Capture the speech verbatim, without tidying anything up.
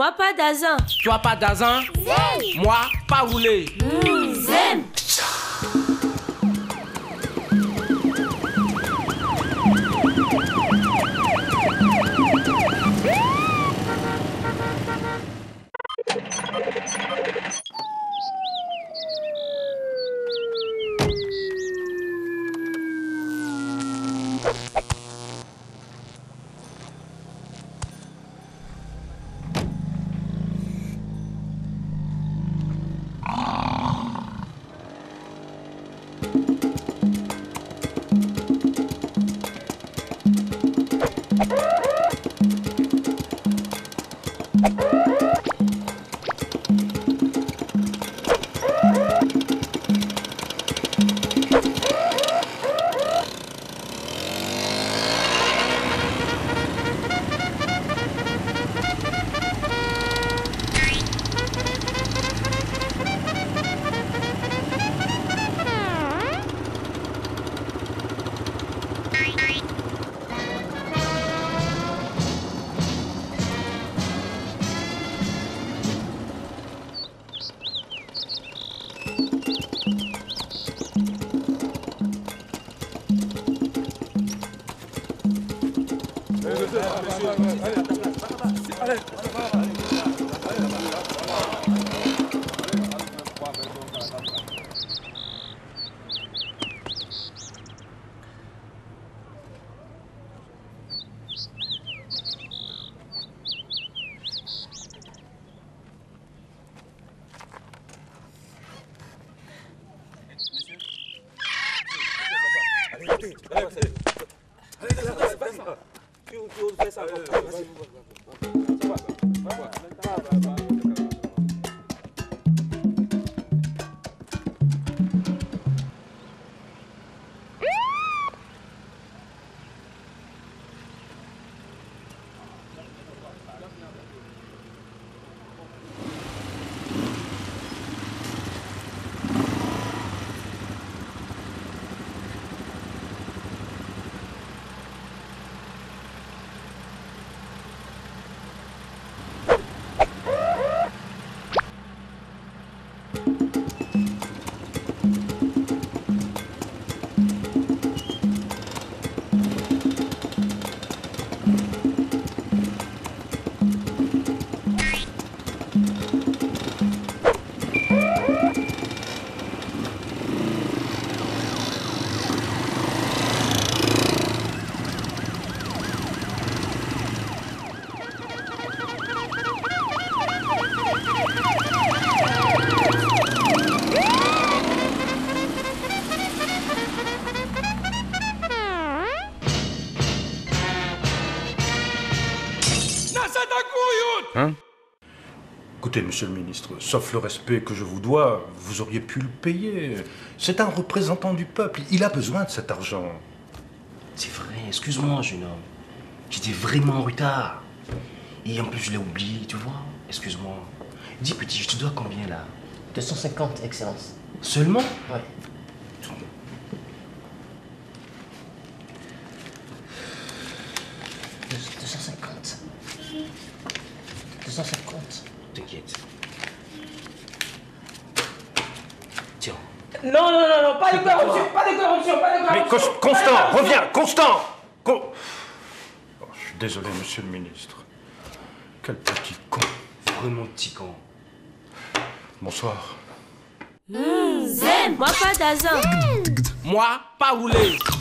Moi pas d'azin. Toi pas d'azin. Zen. Moi pas roulé. Mmh, zen. Hein? Écoutez, monsieur le ministre, sauf le respect que je vous dois, vous auriez pu le payer. C'est un représentant du peuple, il a besoin de cet argent. C'est vrai, excuse-moi, jeune homme. J'étais vraiment en retard. Et en plus, je l'ai oublié, tu vois. Excuse-moi. Dis, petit, je te dois combien, là? deux cent cinquante, Excellence. Seulement? Ouais. deux cent cinquante. deux cent cinquante. T'inquiète. Tiens. Non, non, non, non, pas de corruption, pas de corruption, pas de corruption. Mais Cos- Constant, reviens, Constant Con- Oh, je suis désolé, monsieur le ministre. Quel petit con. Vraiment petit con. Bonsoir. Mmh, zen. Moi pas d'azin. Moi pas roulé.